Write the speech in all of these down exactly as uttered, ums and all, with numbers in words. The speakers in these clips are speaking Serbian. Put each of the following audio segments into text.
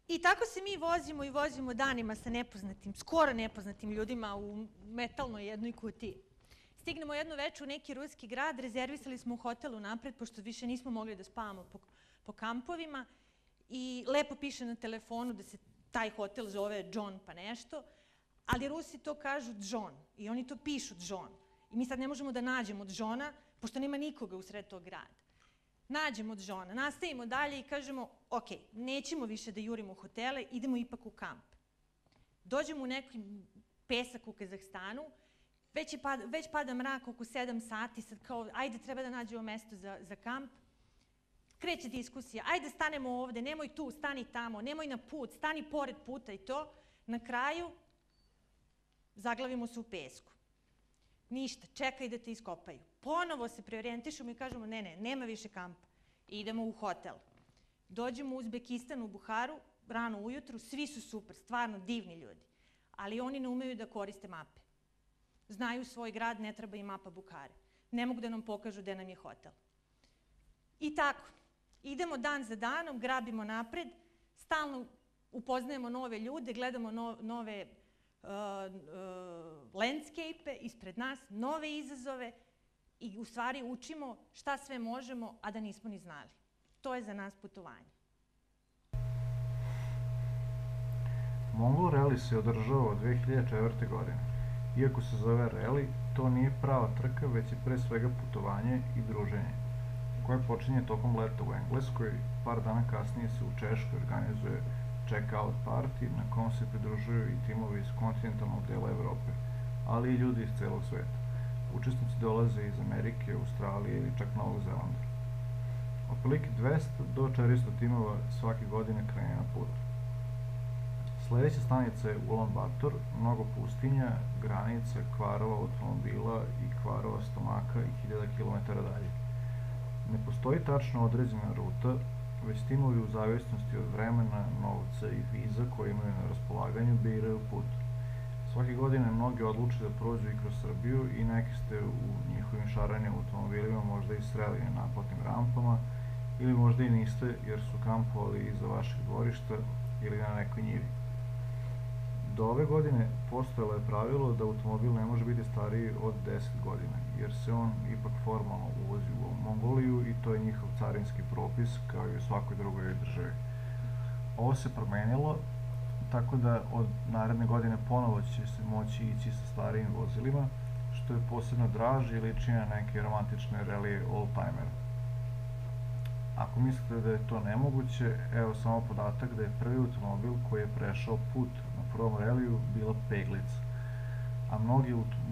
I tako se mi vozimo i vozimo danima sa nepoznatim, skoro nepoznatim ljudima u metalnoj jednoj kutiji. Stignemo jedno veče u neki ruski grad, rezervisali smo u hotelu napred, pošto više nismo mogli da spavamo po, po kampovima i lepo piše na telefonu da se taj hotel zove John pa nešto, ali Rusi to kažu John i oni to pišu John. I mi sad ne možemo da nađemo Johna, pošto nema nikoga u sred tog grada. Nađemo Johna, nastavimo dalje i kažemo, ok, nećemo više da jurimo u hotele, idemo ipak u kamp. Dođemo u neki pesak u Kazahstanu, već, je pada, već pada mrak oko sedam sati, sad kao, ajde, treba da nađemo mesto za, za kamp. Kreće diskusija, ajde stanemo ovde, nemoj tu, stani tamo, nemoj na put, stani pored puta i to. Na kraju zaglavimo se u pesku. Ništa, čekaj da te iskopaju. Ponovo se preorijentišemo i kažemo, ne, ne, nema više kampa. I idemo u hotel. Dođemo u Uzbekistan, u Buharu, rano ujutru, svi su super, stvarno divni ljudi. Ali oni ne umeju da koriste mape. Znaju svoj grad, ne treba im mapa Buhare. Ne mogu da nam pokažu gde nam je hotel. I tako, idemo dan za danom, grabimo napred, stalno upoznajemo nove ljude, gledamo no, nove uh, uh, landscape-e ispred nas, nove izazove i u stvari učimo šta sve možemo, a da nismo ni znali. To je za nas putovanje. Mongol Rally se održava od dve hiljade četvrte. godine. Iako se zove rally, to nije prava trka, već je pre svega putovanje i druženje, koje počinje tokom leta u Engleskoj. Par dana kasnije se u Češkoj organizuje check-out party na kom se pridružuju i timovi iz kontinentalnog dela Evrope, ali i ljudi iz celog sveta. Učesnici dolaze iz Amerike, Australije ili čak Novog Zelanda. Otprilike dvesta do četiristo timova svake godine krene na put. Sledeća stanica je Ulan Bator, mnogo pustinja, granica, kvarova automobila i kvarova stomaka i hiljada kilometara dalje. Ne postoji tačno određena ruta, već timovi u zavisnosti od vremena, novca i viza koje imaju na raspolaganju biraju put. Svake godine mnogi odluče da prođu i kroz Srbiju i neki ste u njihovim šarenim automobilima možda i sreli na naplatnim rampama ili možda i niste jer su kampovali iza vašeg dvorišta ili na nekoj njivi. Do ove godine postojalo je pravilo da automobil ne može biti stariji od deset godina, jer se on ipak formalno uvozi u Mongoliju i to je njihov carinski propis kao i u svakoj drugoj državi. Ovo se promenilo, tako da od naredne godine ponovo će se moći ići sa starijim vozilima, što je posebno draži i liči na neke romantične relije oldtimera. Ako mislite da je to nemoguće, evo samo podatak da je prvi automobil koji je prešao put na prvom reliju bila peglica, a mnogi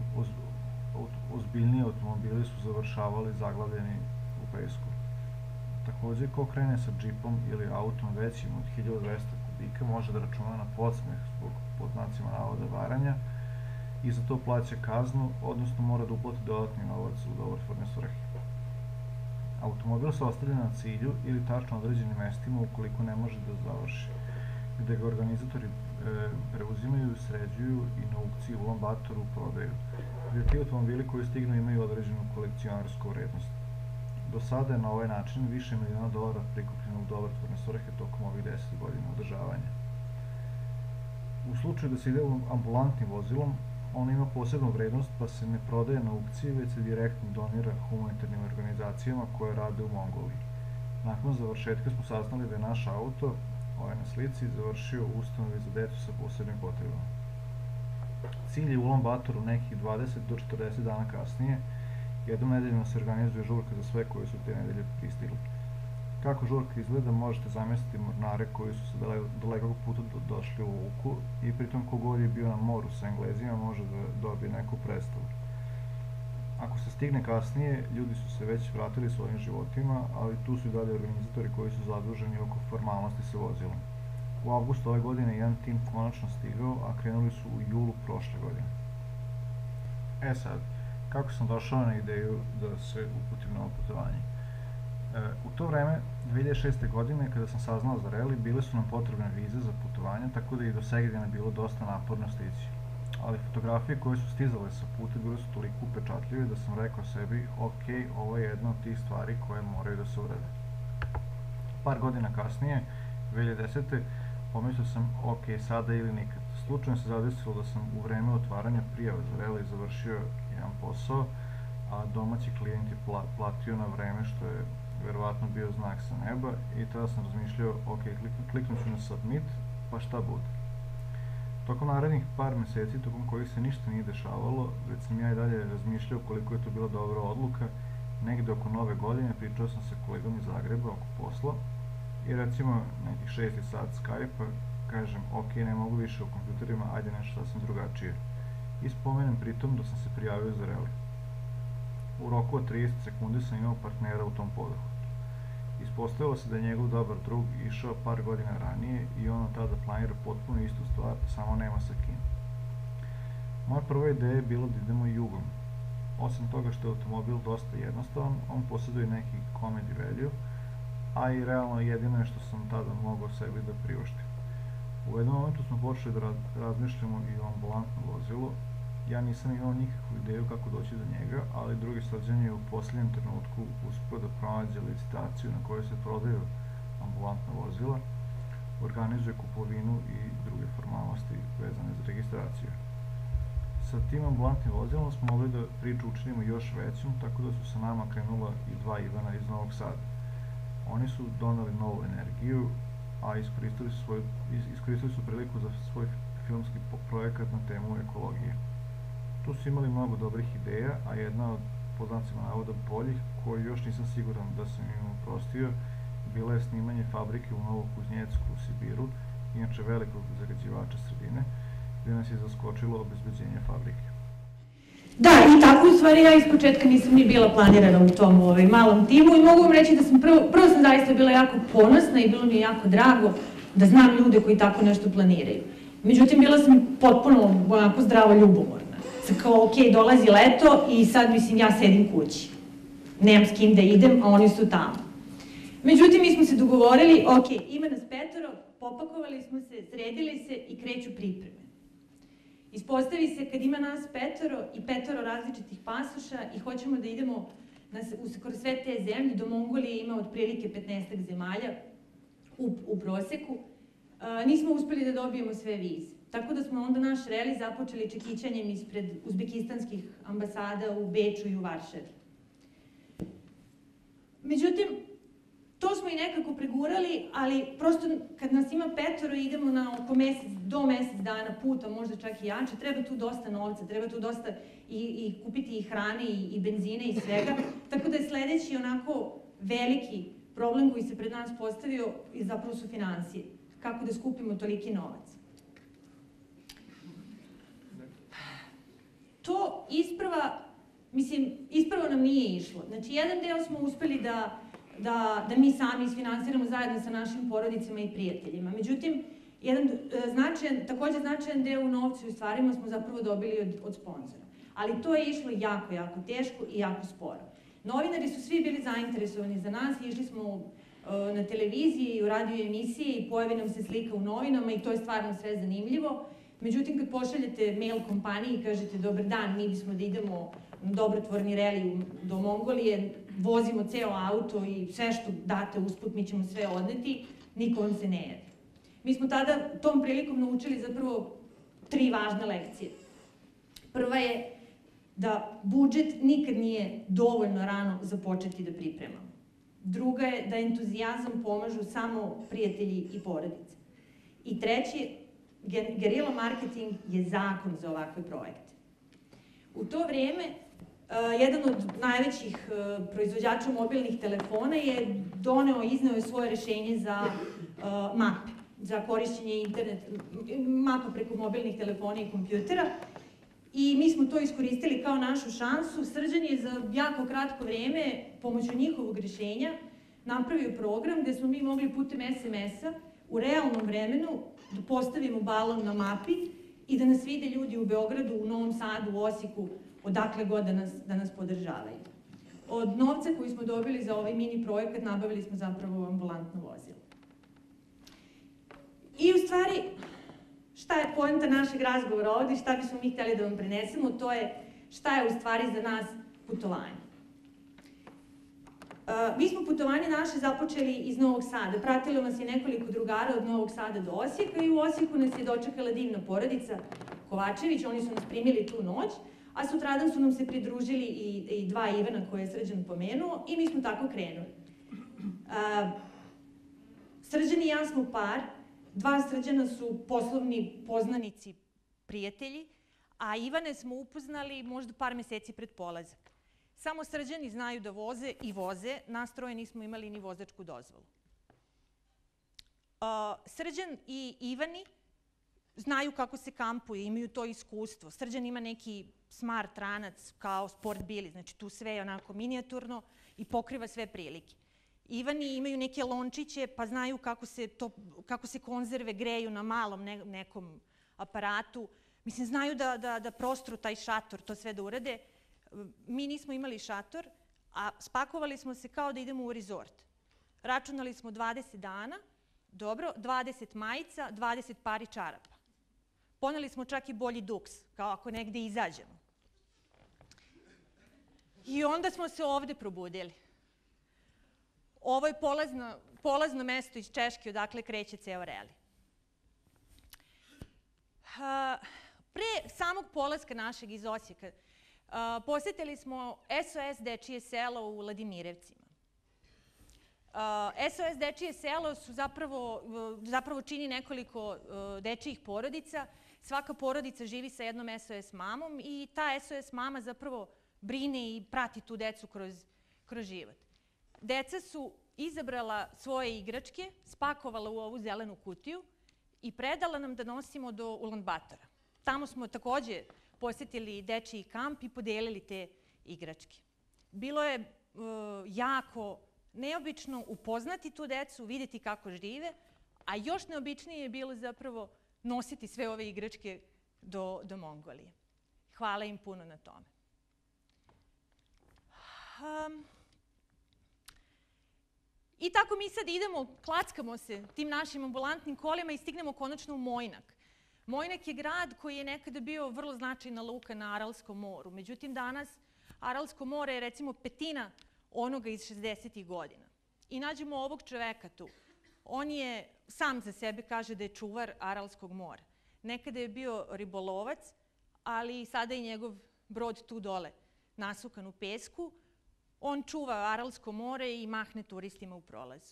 ozbiljniji automobili su završavali zaglavljeni u pesku. Takođe, ko krene sa džipom ili autom većim od hiljadu dvesta kubika može da računa na podsmeh zbog pod znacima navoda varanja i za to plaća kaznu, odnosno mora da uplati dodatni novac u dobrotvorne svrhe. Automobil se ostavlja na cilju ili tačno određenim mestima ukoliko ne može da završi, gde ga organizatori e, preuzimaju, sređuju i na aukciji u Ulan Batoru prodaju, gde ti automobili koji stignu imaju određenu kolekcionarsku vrednost. Do sada je na ovaj način više miliona dolara prikupljeno u dobrotvorne svrhe tokom ovih deset godina održavanja. U slučaju da se ide ambulantnim vozilom, ono ima posebnu vrednost pa se ne prodaje na aukciji, već se direktno donira humanitarnim organizacijama koje rade u Mongoliji. Nakon završetka smo saznali da je naš auto, ovaj na slici, završio u ustanovi za decu sa posebnim potrebama. Cilj je u Ulan Batoru nekih dvadeset do četrdeset dana kasnije. Jednom nedeljno se organizuje žurka za sve koji su te nedelje pristigli. Kako žurka izgleda možete zamisliti mornare koji su sa dalekog puta došli u luku i pritom kogod je bio na moru sa Englezima može da dobije neku predstavu. Ako se stigne kasnije, ljudi su se već vratili svojim životima, ali tu su i dalje organizatori koji su zaduženi oko formalnosti sa vozilom. U avgustu ove godine jedan tim konačno stigao, a krenuli su u julu prošle godine. E sad, kako sam došao na ideju da se uputim na ovo putovanje? U to vreme, dve hiljade šeste. godine, kada sam saznao za rally, bile su nam potrebne vize za putovanje, tako da i do Segedina bilo dosta naporno stići. Ali fotografije koje su stizale sa puta bile su toliko upečatljive da sam rekao sebi, ok, ovo je jedna od tih stvari koje moraju da se urade. Par godina kasnije, dve hiljade desete. Pomislio sam, ok, sada ili nikad. Slučajno se zadesilo da sam u vreme otvaranja prijave za reli završio jedan posao, a domaći klijent je platio na vreme, što je verovatno bio znak sa neba, i tada sam razmišljao, ok, kliknut ću na submit, pa šta bude. Tokom narednih par meseci, tokom kojih se ništa nije dešavalo, već sam ja i dalje razmišljao koliko je to bila dobra odluka. Negde oko nove godine pričao sam sa kolegom iz Zagreba oko posla i recimo nekih šesti sat Skype-a kažem, ok, ne mogu više o kompjuterima, ajde nešto sasvim drugačije. I spomenem pritom da sam se prijavio za reli. U roku od trideset sekundi sam imao partnera u tom poduhvatu. Ispostavilo se da je njegov dobar drug išao par godina ranije i on od tada planira potpuno istu stvar, samo nema sa kim. Moja prva ideja je bila da idemo jugom. Osim toga što je automobil dosta jednostavan, on posjeduje neki comedy value, a i realno jedino je što sam tada mogao sebi da priuštim. U jednom momentu smo počeli da razmišljamo i o ambulantnom vozilu. Ja nisam imao nikakvu ideju kako doći do njega, ali drugi srđan je u posljednjem trenutku uspio da pronađe licitaciju na kojoj se prodaju ambulantna vozila, organizuje kupovinu i druge formalnosti vezane za registraciju. Sa tim ambulantnim vozilom smo mogli da priču učinimo još većom, tako da su sa nama krenula i dva Ivana iz Novog Sada. Oni su donali novu energiju, a iskoristili su, svoju, iskoristili su priliku za svoj filmski projekat na temu ekologije. Tu su imali mnogo dobrih ideja, a jedna od, po znacima navoda, boljih, koju još nisam siguran da sam im uprostio, bila je snimanje fabrike u Novokuznjecku u Sibiru, inače velikog zagađivača sredine, gde nas je zaskočilo obezbeđenje fabrike. Da, i tako u stvari ja iz početka nisam ni bila planirana u tom ovaj, malom timu i mogu vam reći da sam prvo, prvo sam zaista bila jako ponosna i bilo mi je jako drago da znam ljude koji tako nešto planiraju. Međutim, bila sam potpuno onako zdravo ljubomorna. Sad kao, ok, dolazi leto i sad mislim ja sedim kući. Nemam s kim da idem, a oni su tamo. Međutim, mi smo se dogovorili, ok, ima nas petoro, popakovali smo se, sredili se i kreću pripreme. Ispostavi se kad ima nas petoro i petoro različitih pasoša i hoćemo da idemo kroz sve te zemlje, do Mongolije ima otprilike petnaestak zemalja u, u proseku, a, nismo uspeli da dobijemo sve vize. Tako da smo onda naš reli započeli čekićanjem ispred uzbekistanskih ambasada u Beču i u Varšavi. Međutim, to smo i nekako pregurali, ali prosto kad nas ima petoro i idemo na oko mesec, do mesec dana puta, možda čak i jače, treba tu dosta novca, treba tu dosta i, i kupiti i hrane i, i benzine i svega. Tako da je sledeći onako veliki problem koji se pred nas postavio i zapravo su finansije. Kako da skupimo toliki novac. To isprva, mislim, isprva nam nije išlo. Znači, jedan deo smo uspeli da Da, da mi sami isfinansiramo zajedno sa našim porodicama i prijateljima. Međutim, jedan značajan, takođe značajan deo u novcu i stvarima smo zapravo dobili od, od sponzora. Ali to je išlo jako, jako teško i jako sporo. Novinari su svi bili zainteresovani za nas, išli smo uh, na televiziji, u radio emisiji i pojavi nam se slika u novinama i to je stvarno sve zanimljivo. Međutim, kad pošaljete mail kompaniji i kažete dobar dan, mi bismo da idemo na dobrotvorni reli do Mongolije, vozimo ceo auto i sve što date usput, mi ćemo sve odneti, niko vam se ne javi. Mi smo tada tom prilikom naučili zapravo tri važne lekcije. Prva je da budžet nikad nije dovoljno rano započeti da pripremamo. Druga je da entuzijazam pomažu samo prijatelji i porodice. I treći, gerila marketing je zakon za ovakve projekte. U to vrijeme, Uh, jedan od najvećih uh, proizvođača mobilnih telefona je doneo, izneo je svoje rešenje za uh, mape, za korišćenje internet, mapa preko mobilnih telefona i kompjutera. I mi smo to iskoristili kao našu šansu. Srđan je za jako kratko vreme, pomoću njihovog rešenja, napravio program gde smo mi mogli putem es em es-a u realnom vremenu da postavimo balon na mapi i da nas vide ljudi u Beogradu, u Novom Sadu, u Osijeku, odakle god da nas, da nas podržavaju. Od novca koji smo dobili za ovaj mini projekat nabavili smo zapravo ambulantno vozilo. I u stvari, šta je poenta našeg razgovora ovde i šta bismo mi hteli da vam prenesemo, to je šta je u stvari za nas putovanje. Mi smo putovanje naše započeli iz Novog Sada. Pratilo nas je nekoliko drugara od Novog Sada do Osijeka i u Osijeku nas je dočekala divna porodica Kovačević. Oni su nas primili tu noć, a sutradan su nam se pridružili i dva Ivana koje je Srđan pomenuo i mi smo tako krenuli. Srđan i ja smo par, dva Srđana su poslovni poznanici, prijatelji, a Ivane smo upoznali možda par meseci pred polazak. Samo Srđani znaju da voze i voze, nas troje nismo imali ni vozačku dozvolu. Srđan i Ivani znaju kako se kampuje, imaju to iskustvo. Srđan ima neki smart ranac kao sport bili, znači tu sve je onako minijaturno i pokriva sve prilike. Ivani imaju neke lončiće pa znaju kako se konzerve greju na malom nekom aparatu. Mislim, znaju da prostru taj šator, to sve da urade. Mi nismo imali šator, a spakovali smo se kao da idemo u rezort. Računali smo dvadeset dana, dobro, dvadeset majica, dvadeset pari čarapa. Poneli smo čak i bolji duks, kao ako negde izađemo. I onda smo se ovde probudili. Ovo je polazno mesto iz Češke, odakle kreće ceo reli. Pre samog polaska našeg iz Osijeka, posetili smo S O S Dečije selo u Vladimirevcima. S O S Dečije selo zapravo čini nekoliko dečijih porodica. Svaka porodica živi sa jednom S O S mamom i ta S O S mama zapravo brine i prati tu decu kroz život. Deca su izabrala svoje igračke, spakovala u ovu zelenu kutiju i predala nam da nosimo do Ulanbatora. Tamo smo takođe posetili dečiji kamp i podelili te igračke. Bilo je jako neobično upoznati tu decu, vidjeti kako žive, a još neobičnije je bilo zapravo nositi sve ove igračke do Mongolije. Hvala im puno na tome. I tako mi sad idemo, klackamo se tim našim ambulantnim kolima i stignemo konačno u Mojnak. Mojnak je grad koji je nekada bio vrlo značajna luka na Aralskom moru. Međutim, danas Aralsko more je recimo petina onoga iz šezdesetih godina. I nađemo ovog čoveka tu. On je, sam za sebe kaže da je čuvar Aralskog mora. Nekada je bio ribolovac, ali sada je njegov brod tu dole, nasukan u pesku. On čuva Aralsko more i mahne turistima u prolazu.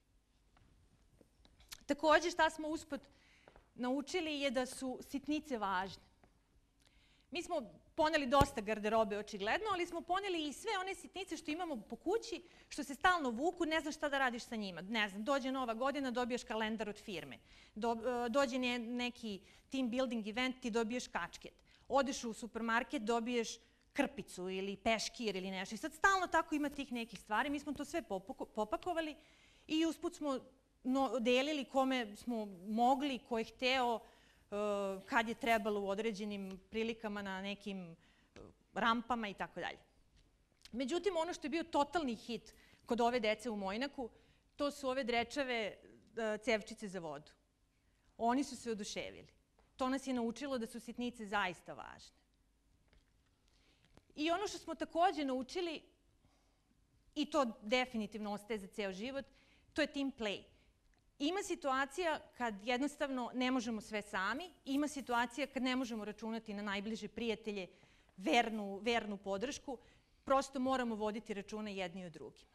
Takođe, šta smo usput naučili je da su sitnice važne. Mi smo poneli dosta garderobe, očigledno, ali smo poneli i sve one sitnice što imamo po kući, što se stalno vuku, ne znaš šta da radiš sa njima. Ne znam, dođe Nova godina, dobiješ kalendar od firme. Dođe neki team building event, ti dobiješ kačket. Odeš u supermarket, dobiješ krpicu ili peškir ili nešto. I sad stalno tako ima tih nekih stvari. Mi smo to sve popakovali i usput smo delili kome smo mogli, ko je hteo, kad je trebalo u određenim prilikama na nekim rampama i tako dalje. Međutim, ono što je bio totalni hit kod ove dece u Mojnaku, to su ove drečave cevčice za vodu. Oni su se oduševili. To nas je naučilo da su sitnice zaista važne. I ono što smo takođe naučili, i to definitivno ostaje za ceo život, to je team play. Ima situacija kad jednostavno ne možemo sve sami, ima situacija kad ne možemo računati na najbliže prijatelje, vernu podršku, prosto moramo voditi računa jedni o drugima.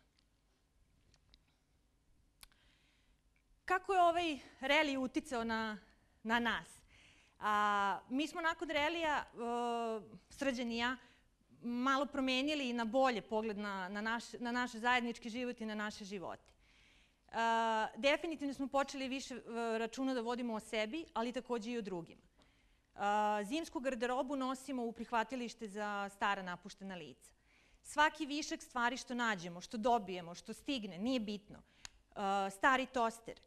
Kako je ovaj reli uticao na nas? Mi smo nakon relija, Srđan i ja, malo promenili na bolje pogled na naš zajednički život i na naše živote. Definitivno smo počeli više računa da vodimo o sebi, ali takođe i o drugima. Zimsku garderobu nosimo u prihvatilište za stara napuštena lica. Svaki višak stvari što nađemo, što dobijemo, što stigne, nije bitno. Stari toster.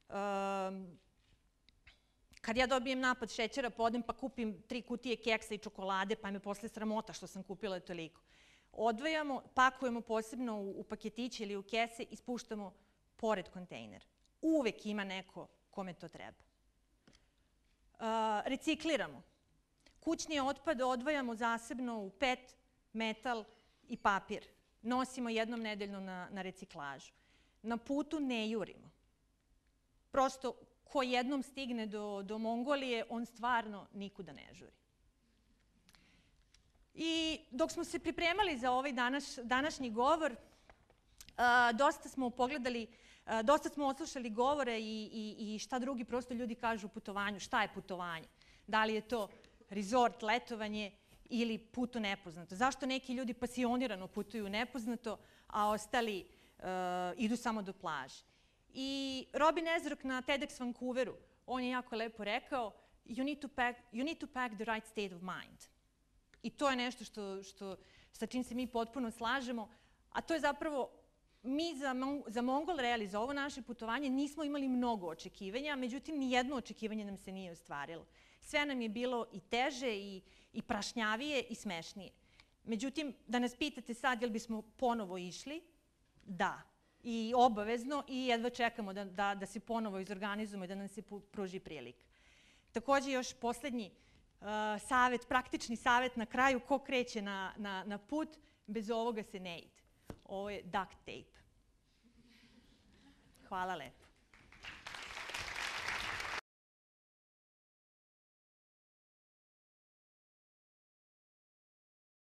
Kad ja dobijem napad šećera, podem pa kupim tri kutije keksa i čokolade, pa me posle sramota što sam kupila toliko. Odvajamo, pakujemo posebno u paketiće ili u kese i spuštamo pored kontejnera. Uvek ima neko kome to treba. Recikliramo. Kućni otpad odvajamo zasebno u pet, metal i papir. nosimo jednom nedeljno na, na reciklažu. Na putu ne jurimo. Prosto, ko jednom stigne do, do Mongolije, on stvarno nikuda ne žuri. I dok smo se pripremali za ovaj danas, današnji govor, a, dosta smo pogledali, a, dosta smo odslušali govore i, i, i šta drugi prosto ljudi kažu o putovanju. Šta je putovanje? Da li je to resort, letovanje ili put u nepoznato? Zašto neki ljudi pasionirano putuju u nepoznato, a ostali uh, idu samo do plaže? I Robin Ezrok na TEDx Vancouveru, on je jako lepo rekao, you need to pack, you need to pack the right state of mind. I to je nešto što, što, sa čim se mi potpuno slažemo, a to je zapravo, mi za, za Mongol Rally, za ovo naše putovanje, nismo imali mnogo očekivanja, međutim, nijedno očekivanje nam se nije ostvarilo. Sve nam je bilo i teže, i, i prašnjavije, i smešnije. Međutim, da nas pitate sad jel bismo ponovo išli, da. I obavezno, i jedva čekamo da, da, da se ponovo izorganizujemo i da nam se pruži prilika. Takođe, još poslednji uh, savet, praktični savet na kraju, ko kreće na, na, na put, bez ovoga se ne ide. Ovo je duct tape. Hvala lepo.